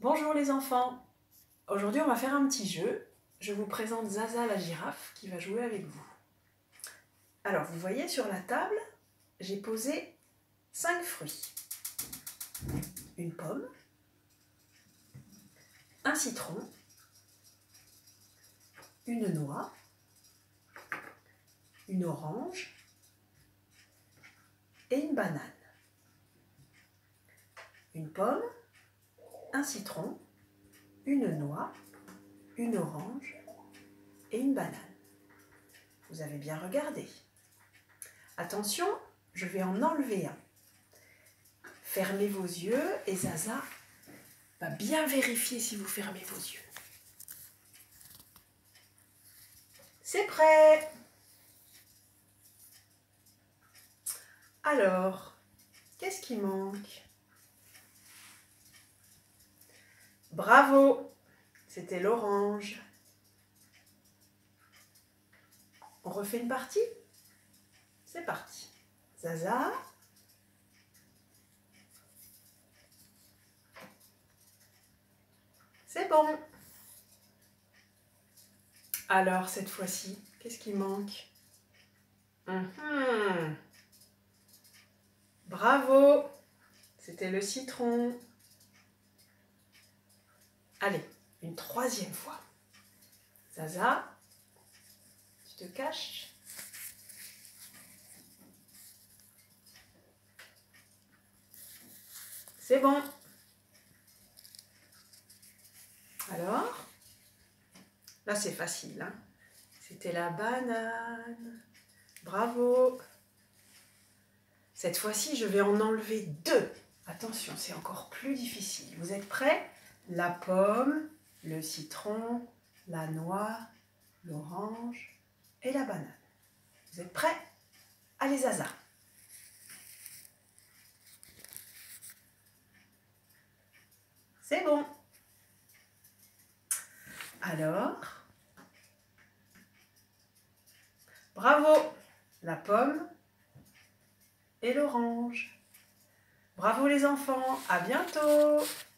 Bonjour les enfants. Aujourd'hui on va faire un petit jeu. Je vous présente Zaza la girafe qui va jouer avec vous. Alors vous voyez sur la table, j'ai posé 5 fruits. Une pomme, un citron, une noix, une orange et une banane. Une pomme, un citron, une noix, une orange et une banane. Vous avez bien regardé. Attention, je vais en enlever un. Fermez vos yeux et Zaza va bien vérifier si vous fermez vos yeux. C'est prêt! Alors, qu'est-ce qui manque? Bravo! C'était l'orange. On refait une partie? C'est parti. Zaza. C'est bon. Alors, cette fois-ci, qu'est-ce qui manque? Bravo! C'était le citron. Allez, une troisième fois. Zaza, tu te caches? C'est bon. Alors, là c'est facile, hein? C'était la banane. Bravo. Cette fois-ci, je vais en enlever 2. Attention, c'est encore plus difficile. Vous êtes prêts? La pomme, le citron, la noix, l'orange et la banane. Vous êtes prêts? Allez, Zaza. C'est bon. Alors, bravo, la pomme et l'orange. Bravo les enfants, à bientôt.